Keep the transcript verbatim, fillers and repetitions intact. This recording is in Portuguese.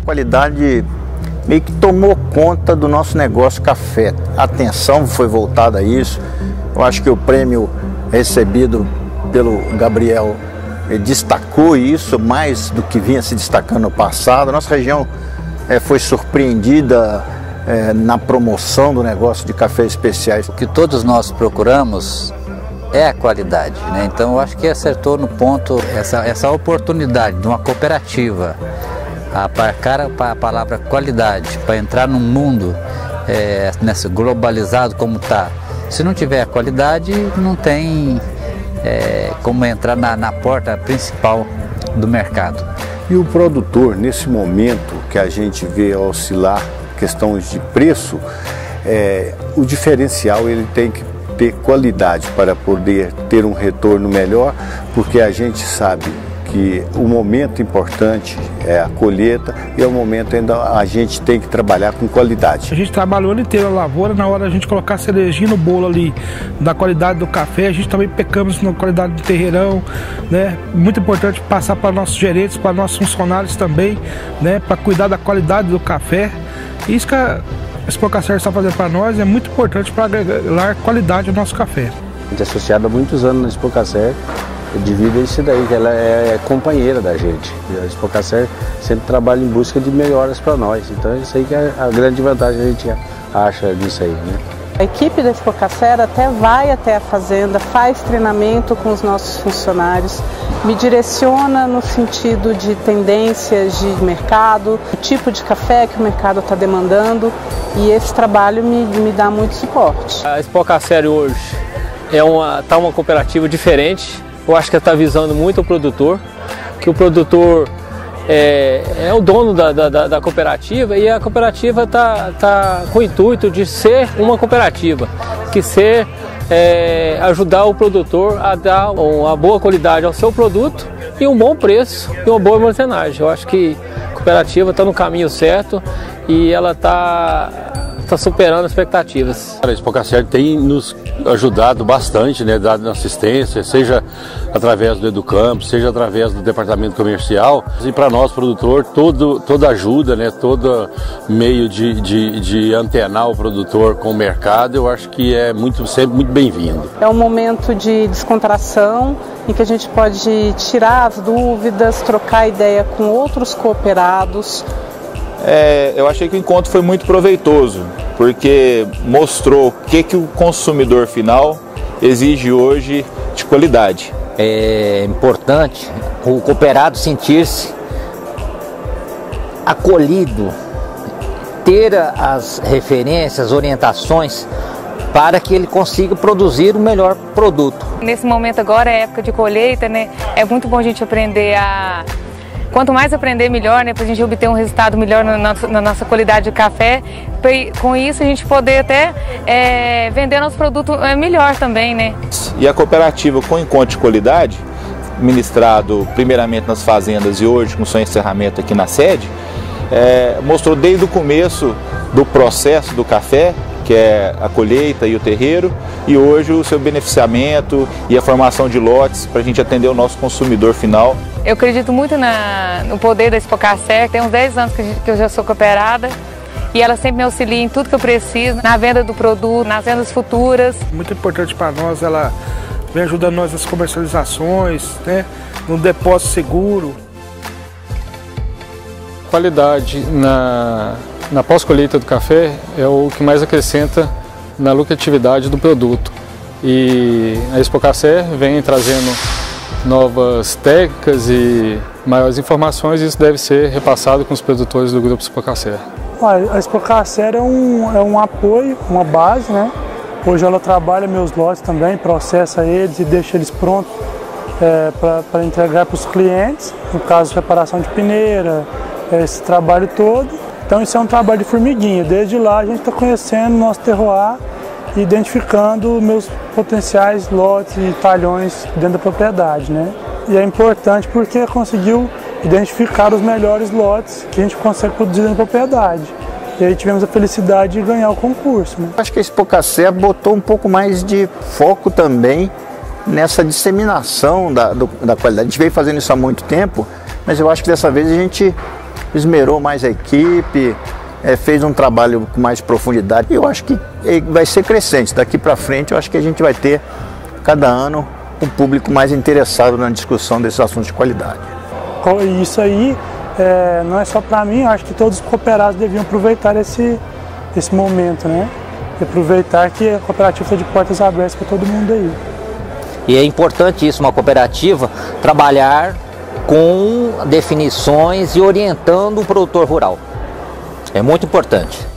qualidade meio que tomou conta do nosso negócio café. A atenção foi voltada a isso. Eu acho que o prêmio recebido pelo Gabriel destacou isso mais do que vinha se destacando no passado. A nossa região é, foi surpreendida é, na promoção do negócio de cafés especiais. O que todos nós procuramos é a qualidade, né? Então eu acho que acertou no ponto essa, essa oportunidade de uma cooperativa a marcar a palavra qualidade para entrar num mundo é, nesse globalizado como está. Se não tiver qualidade, não tem é, como entrar na, na porta principal do mercado. E o produtor, nesse momento que a gente vê oscilar questões de preço, é, o diferencial ele tem que ter qualidade para poder ter um retorno melhor, porque a gente sabe que o momento importante é a colheita e é o momento ainda a gente tem que trabalhar com qualidade. A gente trabalha o ano inteiro a lavoura, na hora a gente colocar a cerejinha no bolo ali da qualidade do café, a gente também pecamos na qualidade do terreirão, né? Muito importante passar para nossos gerentes, para nossos funcionários também, né? Para cuidar da qualidade do café. Isso que a Expocacer está fazendo para nós é muito importante para agregar qualidade ao nosso café. A gente é associado há muitos anos na Expocacer, devido a isso daí, que ela é companheira da gente. A Expocacer sempre trabalha em busca de melhoras para nós, então isso aí que é a grande vantagem que a gente acha disso aí, né? A equipe da Expocacer até vai até a fazenda, faz treinamento com os nossos funcionários, me direciona no sentido de tendências de mercado, o tipo de café que o mercado está demandando, e esse trabalho me, me dá muito suporte. A Expocacer hoje é uma, tá uma cooperativa diferente. Eu acho que está visando muito o produtor, que o produtor é, é o dono da, da, da cooperativa, e a cooperativa está tá com o intuito de ser uma cooperativa, que ser é, ajudar o produtor a dar uma boa qualidade ao seu produto e um bom preço e uma boa armazenagem. Eu acho que a cooperativa está no caminho certo e ela está tá superando as expectativas. A Expocacer tem nos ajudado bastante, né, dado assistência, seja através do Educampo, seja através do departamento comercial. E para nós, produtor, todo, toda ajuda, né, todo meio de, de, de antenar o produtor com o mercado, eu acho que é muito, sempre muito bem-vindo. É um momento de descontração em que a gente pode tirar as dúvidas, trocar ideia com outros cooperados. É, eu achei que o encontro foi muito proveitoso, porque mostrou o que, que o consumidor final exige hoje de qualidade. É importante o cooperado sentir-se acolhido, ter as referências, orientações para que ele consiga produzir o melhor produto. Nesse momento agora é época de colheita, né? É muito bom a gente aprender a... Quanto mais aprender, melhor, né? Para a gente obter um resultado melhor na nossa, na nossa qualidade de café. Com isso, a gente poder até é, vender nosso produto melhor também, né? E a cooperativa com encontro de qualidade, ministrado primeiramente nas fazendas e hoje com seu encerramento aqui na sede, é, mostrou desde o começo do processo do café, que é a colheita e o terreiro, e hoje o seu beneficiamento e a formação de lotes para a gente atender o nosso consumidor final. Eu acredito muito na, no poder da Expocacer. Tem uns dez anos que, que eu já sou cooperada e ela sempre me auxilia em tudo que eu preciso, na venda do produto, nas vendas futuras. Muito importante para nós, ela vem ajudando nós nas comercializações, né, no depósito seguro. Qualidade na, na pós-colheita do café é o que mais acrescenta na lucratividade do produto. E a Expocacer vem trazendo novas técnicas e maiores informações, e isso deve ser repassado com os produtores do Grupo Expocacer. A Expocacer é um, é um apoio, uma base, né? Hoje ela trabalha meus lotes também, processa eles e deixa eles prontos é, para entregar para os clientes, no caso de reparação de peneira, esse trabalho todo. Então isso é um trabalho de formiguinha. Desde lá a gente está conhecendo o nosso terroir e identificando meus potenciais lotes e talhões dentro da propriedade, né? E é importante porque conseguiu identificar os melhores lotes que a gente consegue produzir na propriedade. E aí tivemos a felicidade de ganhar o concurso, né? Acho que a Expocacer botou um pouco mais de foco também nessa disseminação da, do, da qualidade. A gente veio fazendo isso há muito tempo, mas eu acho que dessa vez a gente esmerou mais a equipe, é, fez um trabalho com mais profundidade. Eu acho que vai ser crescente. Daqui para frente, eu acho que a gente vai ter, cada ano, um público mais interessado na discussão desses assuntos de qualidade. Isso aí é, não é só para mim, eu acho que todos os cooperados deviam aproveitar esse, esse momento, né? E aproveitar que a cooperativa está de portas abertas para todo mundo aí. E é importante isso, uma cooperativa, trabalhar com definições e orientando o produtor rural. É muito importante.